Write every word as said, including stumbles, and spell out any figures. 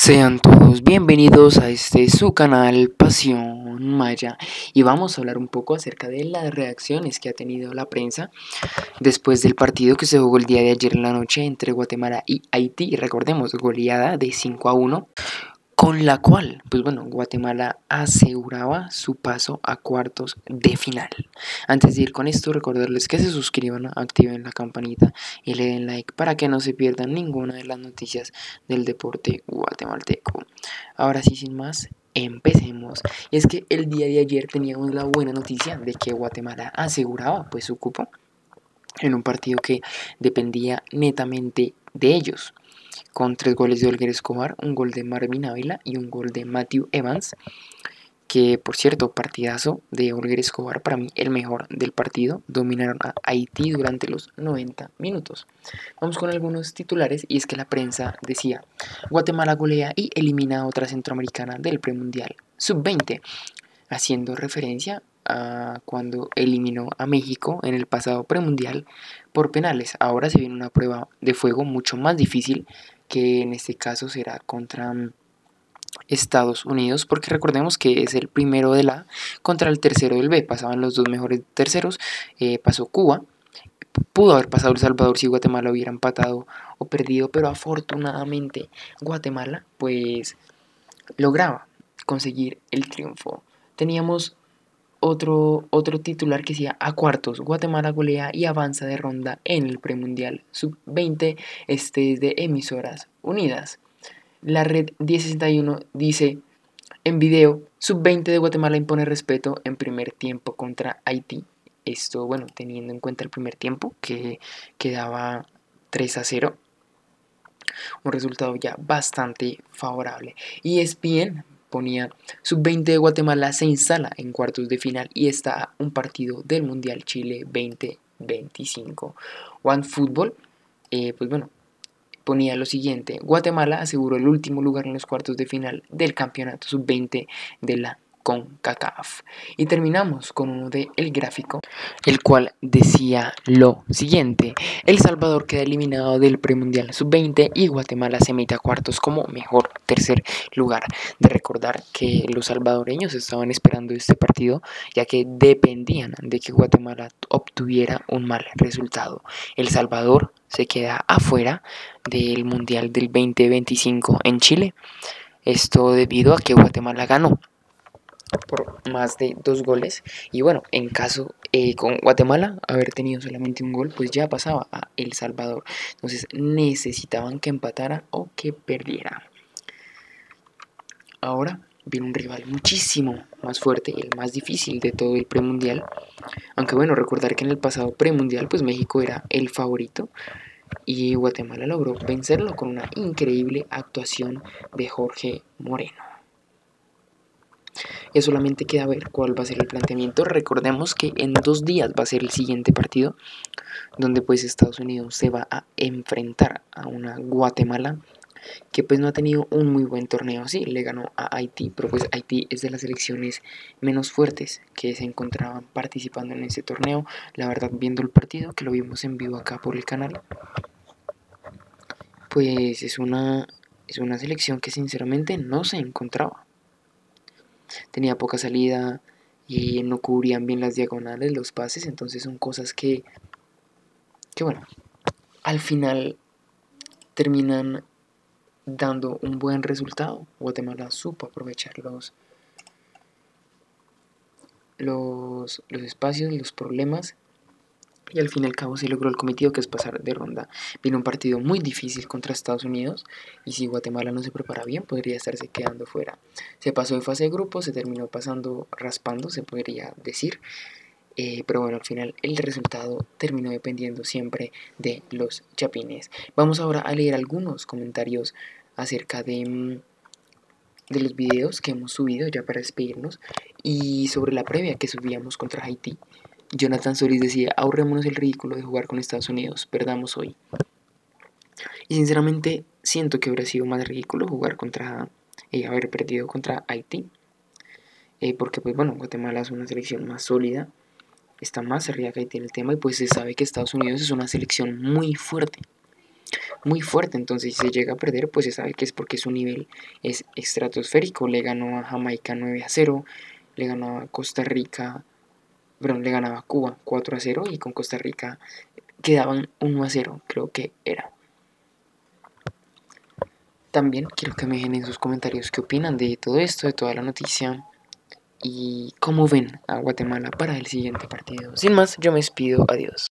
Sean todos bienvenidos a este su canal Pasión Maya y vamos a hablar un poco acerca de las reacciones que ha tenido la prensa después del partido que se jugó el día de ayer en la noche entre Guatemala y Haití. Recordemos, goleada de cinco a uno, con la cual, pues bueno, Guatemala aseguraba su paso a cuartos de final. Antes de ir con esto, recordarles que se suscriban, activen la campanita y le den like para que no se pierdan ninguna de las noticias del deporte guatemalteco. Ahora sí, sin más, empecemos. Y es que el día de ayer teníamos la buena noticia de que Guatemala aseguraba pues su cupo en un partido que dependía netamente de ellos, con tres goles de Olguer Escobar, un gol de Marvin Ávila y un gol de Matthew Evans, que por cierto, partidazo de Olguer Escobar, para mí el mejor del partido. Dominaron a Haití durante los noventa minutos. Vamos con algunos titulares, y es que la prensa decía: Guatemala golea y elimina a otra centroamericana del premundial sub veinte, haciendo referencia a cuando eliminó a México en el pasado premundial por penales. Ahora se viene una prueba de fuego mucho más difícil, que en este caso será contra Estados Unidos, porque recordemos que es el primero de la contra el tercero del B. Pasaban los dos mejores terceros, eh, pasó Cuba, pudo haber pasado El Salvador si Guatemala hubiera empatado o perdido, pero afortunadamente Guatemala pues lograba conseguir el triunfo. Teníamos otro, otro titular que decía: a cuartos, Guatemala golea y avanza de ronda en el premundial sub veinte. Este es de Emisoras Unidas. La red diez sesenta y uno dice en video: sub veinte de Guatemala impone respeto en primer tiempo contra Haití. Esto, bueno, teniendo en cuenta el primer tiempo, que quedaba tres a cero, un resultado ya bastante favorable. Y E S P N ponía: sub veinte de Guatemala se instala en cuartos de final y está a un partido del Mundial Chile veinte veinticinco. OneFootball, eh, pues bueno, ponía lo siguiente: Guatemala aseguró el último lugar en los cuartos de final del campeonato sub veinte de la CONCACAF. Y terminamos con uno de El Gráfico, el cual decía lo siguiente: El Salvador queda eliminado del premundial sub veinte y Guatemala se mete a cuartos como mejor tercer lugar. De recordar que los salvadoreños estaban esperando este partido, ya que dependían de que Guatemala obtuviera un mal resultado. El Salvador se queda afuera del Mundial del veinte veinticinco en Chile. Esto debido a que Guatemala ganó por más de dos goles. Y bueno, en caso eh, con Guatemala haber tenido solamente un gol, pues ya pasaba a El Salvador. Entonces necesitaban que empatara o que perdiera. Ahora viene un rival muchísimo más fuerte, el más difícil de todo el premundial. Aunque bueno, recordar que en el pasado premundial pues México era el favorito y Guatemala logró vencerlo con una increíble actuación de Jorge Moreno. Ya solamente queda ver cuál va a ser el planteamiento. Recordemos que en dos días va a ser el siguiente partido, donde pues Estados Unidos se va a enfrentar a una Guatemala que pues no ha tenido un muy buen torneo. Sí, le ganó a Haití, pero pues Haití es de las selecciones menos fuertes que se encontraban participando en ese torneo. La verdad, viendo el partido, que lo vimos en vivo acá por el canal, pues es una, es una selección que sinceramente no se encontraba. Tenía poca salida y no cubrían bien las diagonales, los pases. Entonces son cosas que, que bueno, al final terminan dando un buen resultado. Guatemala supo aprovechar los, los, los espacios, los problemas, y al fin y al cabo se logró el cometido, que es pasar de ronda. Viene un partido muy difícil contra Estados Unidos, y si Guatemala no se prepara bien, podría estarse quedando fuera. Se pasó de fase de grupo, se terminó pasando raspando, se podría decir. Eh, pero bueno, al final el resultado terminó dependiendo siempre de los chapines. Vamos ahora a leer algunos comentarios acerca de, de los videos que hemos subido ya para despedirnos, y sobre la previa que subíamos contra Haití. Jonathan Solís decía: ahorrémonos el ridículo de jugar con Estados Unidos, perdamos hoy. Y sinceramente siento que habría sido más ridículo jugar contra, eh, haber perdido contra Haití, eh, porque pues bueno, Guatemala es una selección más sólida, está más arriba que Haití en el tema, y pues se sabe que Estados Unidos es una selección muy fuerte. muy fuerte, entonces si se llega a perder, pues se sabe que es porque su nivel es estratosférico. Le ganó a Jamaica nueve a cero, le ganó a Costa Rica, perdón, le ganaba a Cuba cuatro a cero y con Costa Rica quedaban uno a cero, creo que era. También quiero que me dejen en sus comentarios qué opinan de todo esto, de toda la noticia y cómo ven a Guatemala para el siguiente partido. Sin más, yo me despido, adiós.